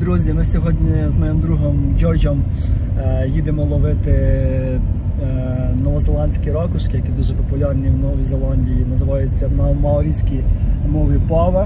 Друзі, ми сьогодні з моїм другом Джорджем їдемо ловити новозеландські ракушки, які дуже популярні в Новій Зеландії. Називаються на маорійській мові пава.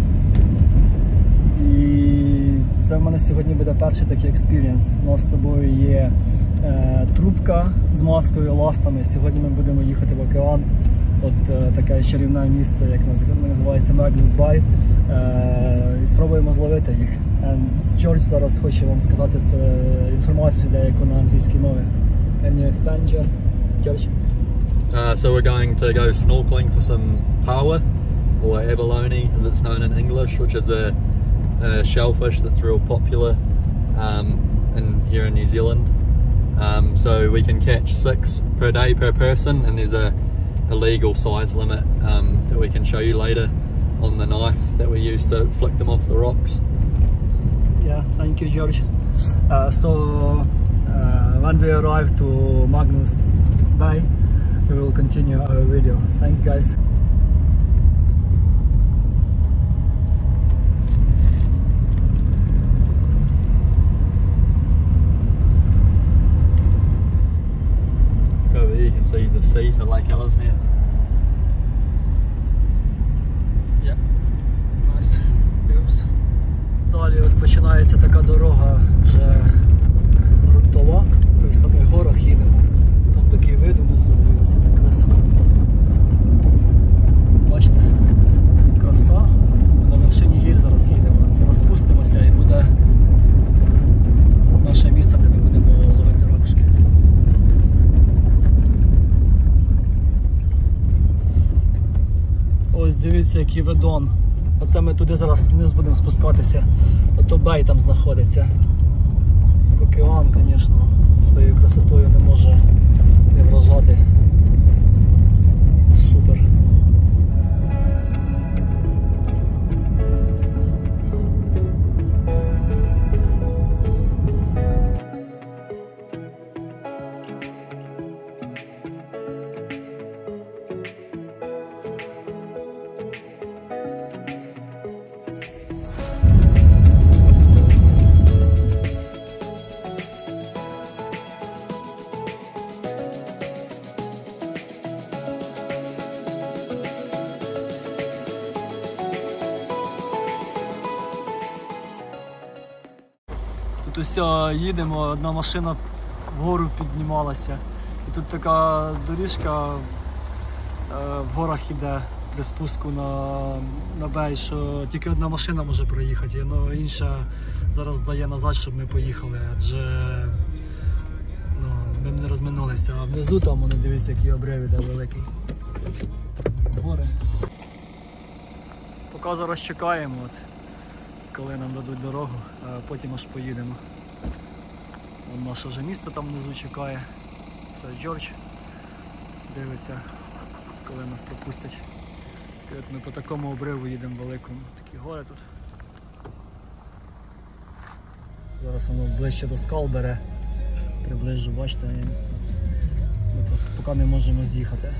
І це в мене сьогодні буде перший такий експірієнс. У нас з тобою є трубка з маскою, ластами. Сьогодні ми будемо їхати в океан. От таке чарівне місце, як називається Magnus Bay. І спробуємо зловити їх. Джордж зараз хоче вам сказати інформацію деяку на англійській мові. Can you explain, George? So we're going to go snorkeling for some paua, or abalone as it's known in English, which is a shellfish that's real popular here in New Zealand. So we can catch 6 per day per person, and there's a legal size limit that we can show you later on the knife that we use to flick them off the rocks. Yeah, thank you, George. When we arrive to Magnus Bay, we will continue our video. Thank you, guys. Over here you can see the sea to Lake Ellesmere. Yep. Nice views. Далі от починається така дорога вже ґрунтова. Ми в самих горах їдемо. Там такий вид унизу, дивіться, так високо. Бачите? Краса. Ми на вершині гір зараз їдемо. Зараз спустимося і буде наше місце, де ми будемо ловити ракушки. Ось дивіться, який видон. Оце ми туди зараз вниз будемо спускатися. Ото бей там знаходиться. Океан, звісно, своєю красотою не може не вражати. Супер. Тут усе їдемо, одна машина вгору піднімалася. І тут така доріжка в горах іде при спуску на бей, що тільки одна машина може проїхати, але інша зараз дає назад, щоб ми поїхали, адже ми б не розминулися. А внизу там, вони, дивіться, який обрив іде великий. Гори. Поки зараз чекаємо, коли нам дадуть дорогу, а потім аж поїдемо. Вон наше вже місце там внизу чекає. Це Джордж дивиться, коли нас пропустять. І от ми по такому обриву їдемо великому. Такі гори тут. Зараз воно ближче до скал бере. Приближу, бачите, ми просто поки не можемо з'їхати.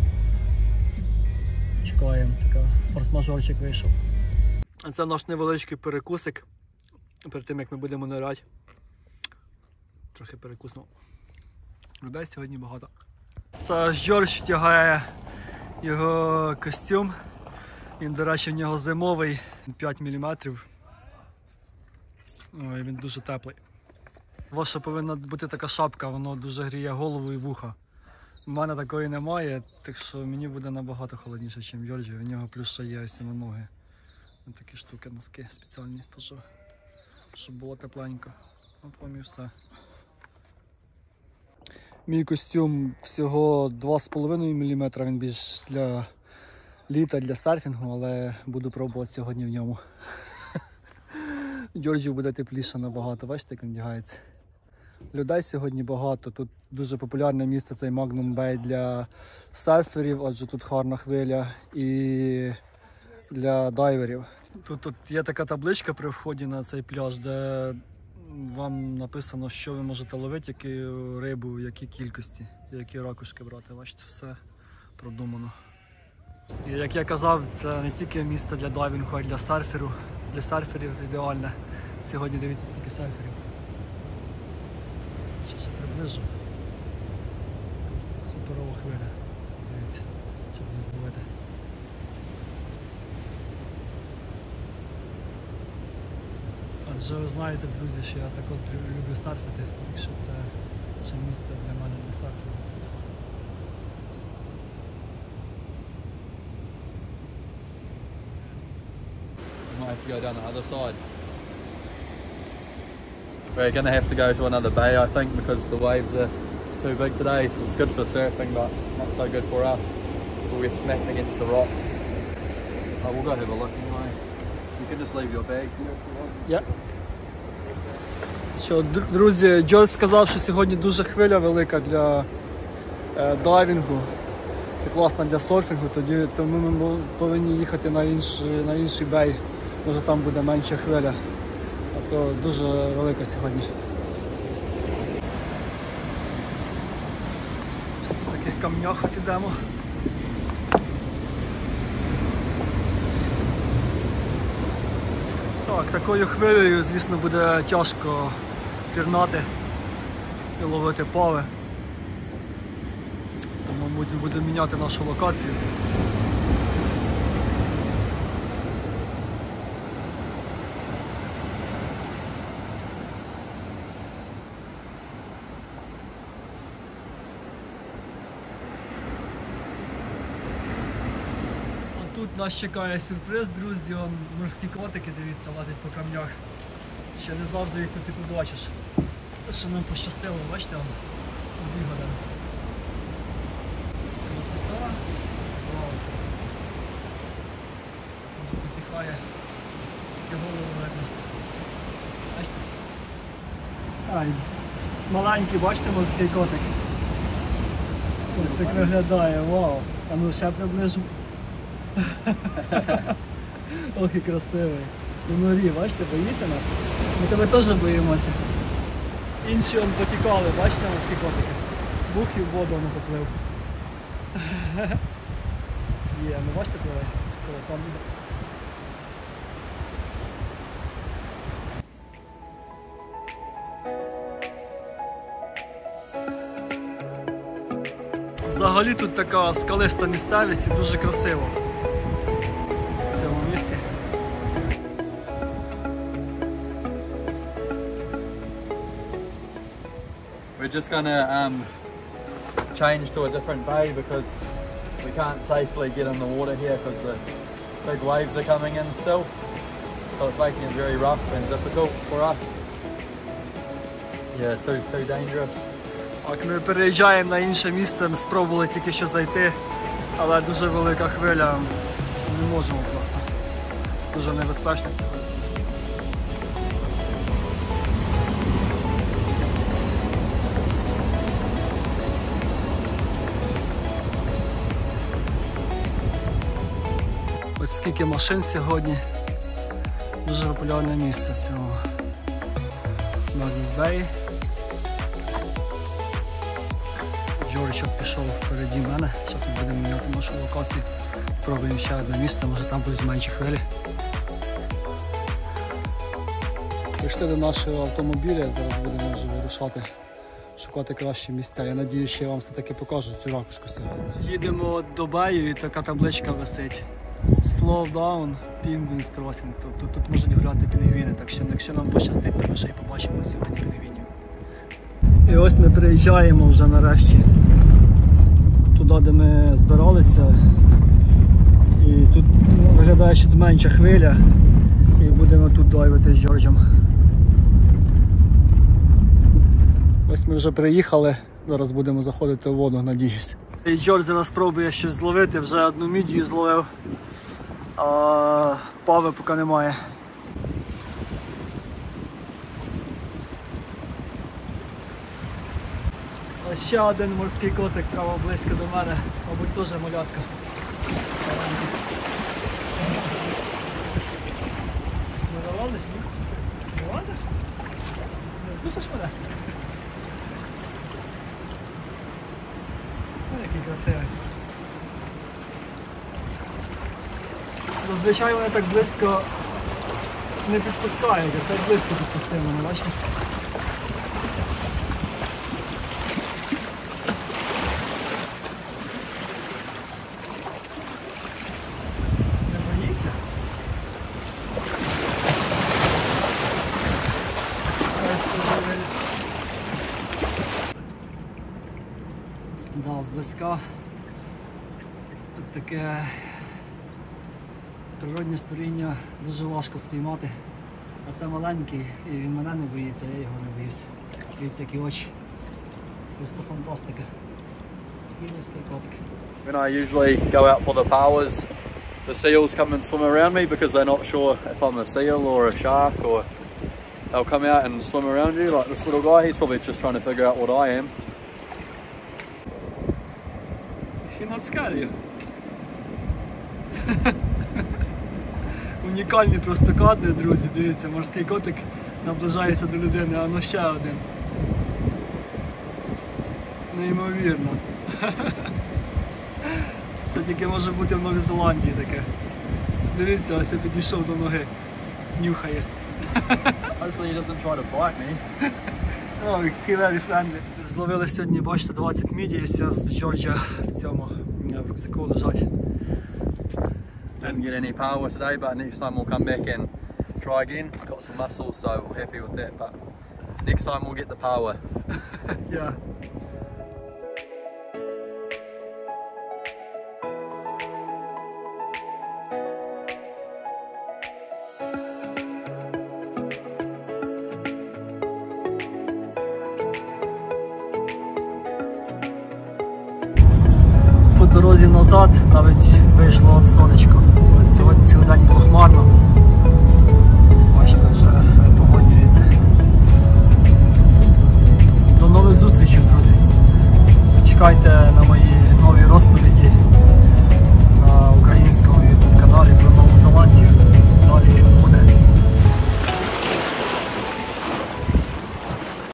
Чекаємо, така форс-мажорчик вийшов. Це наш невеличкий перекусик, перед тим як ми будемо ниряти. Трохи перекусимо. Людей сьогодні багато. Це Джордж тягає його костюм. Він, до речі, в нього зимовий, 5 мм. Ой, він дуже теплий. Ваша повинна бути така шапка, воно дуже гріє голову і вуха. У мене такої немає, так що мені буде набагато холодніше, ніж Джорджу. В нього плюс ще є ось на ноги. Такі штуки, носки спеціальні, теж, щоб було тепленько. От вам і все. Мій костюм всього 2,5 мм, він більш для літа, для серфінгу, але буду пробувати сьогодні в ньому. Джорджу буде тепліше набагато, бачите, як він вдягається. Людей сьогодні багато, тут дуже популярне місце цей Magnus Bay для серферів, адже тут гарна хвиля, і для дайверів. Тут є така табличка при вході на цей пляж, де вам написано, що ви можете ловити, яку рибу, які кількості, які ракушки брати. Бачите, все продумано. І як я казав, це не тільки місце для дайвінгу, а й для серферів ідеальне. Сьогодні дивіться, скільки серферів. Ще приближу. Просто суперова хвиля. Дивіться, щоб не зловити. Адже ви знаєте, друзі, що я також люблю серфити, якщо це ще місце для мене для серфінгу. Might have to go down the other side. We're going to have to go to another bay, I think, because the waves are too big today. It's good for surfing, but not so good for us. So we're smacked against the rocks. Oh, we'll go have a look anyway. You can just leave your bag here if you want. Yeah. Що, друзі, Джордж сказав, що сьогодні дуже хвиля велика для дайвінгу. Це класно для серфінгу, тому ми повинні їхати на інший бей. Може там буде менша хвиля, а то дуже велика сьогодні. Зараз по таких камнях ідемо. Так, такою хвилею, звісно, буде тяжко пірнати і ловити пави. Тому, мабуть, будемо міняти нашу локацію. Тут нас чекає сюрприз, друзі, он морські котики, дивіться, лазять по камнях. Ще не завжди їх тут і побачиш. Це що нам пощастило, бачите, он убігали. Красота. Вау. Тут посіхає, тільки голову видно. Бачите? Маленький, бачите, морський котик. Ось так виглядає, вау. А ну ще приближу. Ох і красивий. У норі, бачите, боїться нас? Ми тебе теж боїмося. Інші он потікали, бачите, всі котики. Бух і в воду не поплив. Є, ну бачите, коли там буде. Взагалі тут така скалиста місцевість і дуже красиво. В цьому місці. We're just gonna change to a different bay because we can't safely get in the water here because the big waves are coming in still. So it's making it very rough and difficult for us. Yeah, too dangerous. Так, ми переїжджаємо на інше місце, ми спробували тільки що зайти, але дуже велика хвиля, не можемо просто. Дуже небезпечно сьогодні. Ось скільки машин сьогодні. Дуже популярне місце в цьому Magnum Bay. Джордж пішов впереді мене. Зараз ми будемо міняти нашу локацію. Пробуємо ще одне місце, може там будуть менші хвилі. Прийшли до нашого автомобіля, зараз будемо вже вирушати, шукати кращі місця. Я сподіваюся, що я вам все-таки покажу цю ракушку сьогодні. Їдемо до бею і така табличка висить. Slow down, penguins crossing. Тобто тут можуть гуляти пінгвіни, так що якщо нам пощастить, то ми ще й побачимо сьогодні пінгвінів. І ось ми приїжджаємо вже нарешті туди, де ми збиралися. І тут виглядає, що тут менша хвиля. І будемо тут дайвити з Джорджем. Ось ми вже приїхали, зараз будемо заходити в воду, надіюсь. І Джордж зараз спробує щось зловити, вже одну мідію зловив, а пави поки немає. Ось ще один морський котик прямо близько до мене, мабуть теж малятка. Не вилазиш, ні? Вилазиш? Не вкусиш мене? Ой, який красивий. Зазвичай вони так близько не підпускають, а це близько підпустив мене, бачите? Не боїться? Да, зблизька. Тут таке природне створіння дуже важко спіймати. А це маленький, і він мене не боїться, я його не боюсь. Дивіться, які очі. Просто фантастика. Такий морський котик. When I usually go out for the powers, the seals come and swim around me because they're not sure if I'm a seal or a shark, or they'll come out and swim around you like this little guy. He's probably just trying to figure out what I am. He not scary. Унікальні просто кадри, друзі, дивіться, морський котик наближається до людини, а ну ще один. Неймовірно. Це тільки може бути в Новій Зеландії таке. Дивіться, ось я підійшов до ноги. Нюхає. Hopefully he doesn't try to bite me. Oh, he very friendly. Зловили сьогодні, бачите, 20 міді, в Джорджія в цьому, в рюкзаку лежать. Didn't get any power today, but next time we'll come back and try again. Got some muscles, so we're happy with that, but next time we'll get the power. Yeah. По дорозі назад, навіть